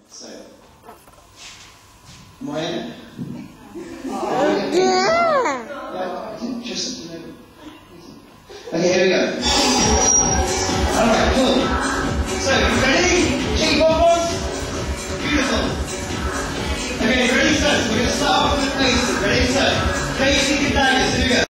So, am I in it? Yeah. Just, you know. Okay, here we go. Alright, cool. So, ready? Keep on. Beautiful. Okay, ready, so we're going to start off with the faces. Ready, so facing your daggers. Here we go.